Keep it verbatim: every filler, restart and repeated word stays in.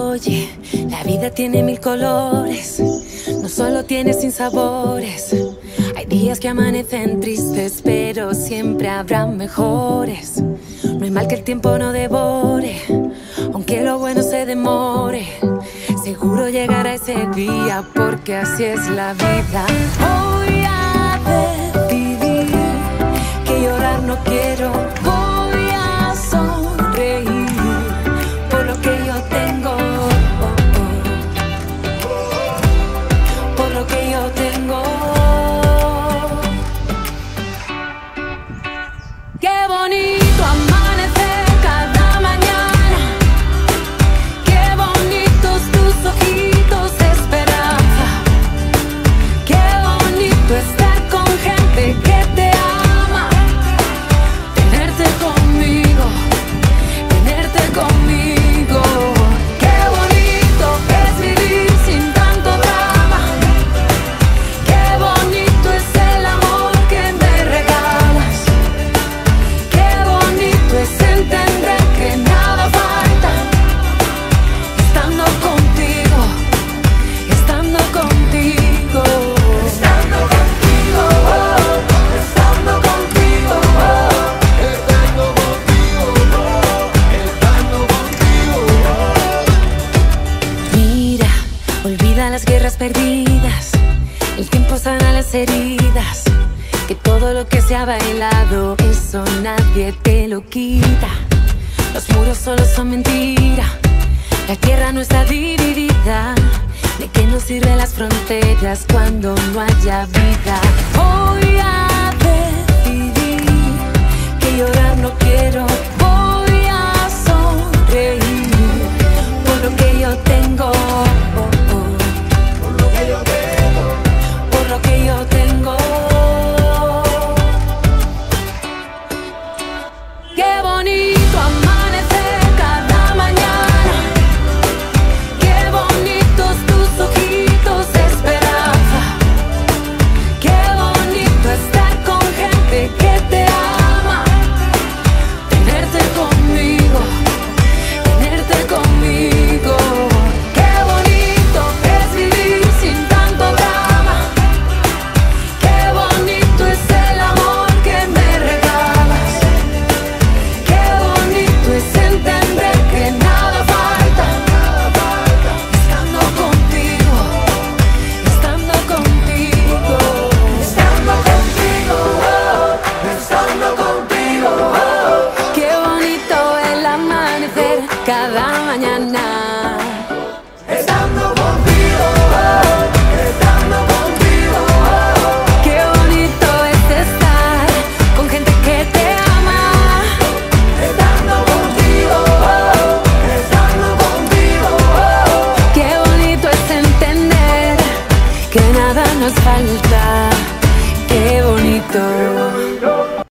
Oye, la vida tiene mil colores, no solo tiene sinsabores. Hay días que amanecen tristes, pero siempre habrá mejores. No hay mal que el tiempo no devore, aunque lo bueno se demore. Seguro llegará ese día, porque así es la vida. Voy a decidir que llorar no quiero. Voy a sonreír por lo que yo tengo, por lo que yo tengo. Qué bonito amanecer cada mañana, qué bonitos tus ojitos de esperanza, qué bonito estar con gente que te ama, tenerte conmigo, tenerte conmigo. Qué bonito es vivir sin tanto drama, qué bonito es el amor que me regalas, qué bonito es entender que nada falta, estando contigo, estando contigo, estando contigo, oh, estando contigo, oh, estando contigo, oh, estando contigo, oh. Mira, olvida las guerras perdidas, el tiempo sana las heridas, que todo lo que se ha bailado, eso nadie te lo quita. Los muros solo son mentira, la tierra no está dividida. ¿De qué nos sirven las fronteras cuando no haya vida? Voy a decidir que llorar no quiero. Voy a sonreír por lo que yo tengo, por lo que yo tengo, por lo que yo tengo. Qué bonito amanecer cada mañana, qué bonitos tus ojitos de esperanza, qué bonito estar con gente que te ama, tenerte conmigo, tenerte conmigo. Qué bonito es vivir sin tanto drama, qué bonito es el amor que me regalas, qué bonito es entender que nada falta, estando contigo, estando contigo, estando contigo, oh, estando contigo, oh. Qué bonito el amanecer cada mañana, estando contigo, oh, estando contigo, oh. Qué bonito es estar con gente que te ama, estando contigo, oh, estando contigo, oh. Qué bonito es entender que nada nos falta, qué bonito.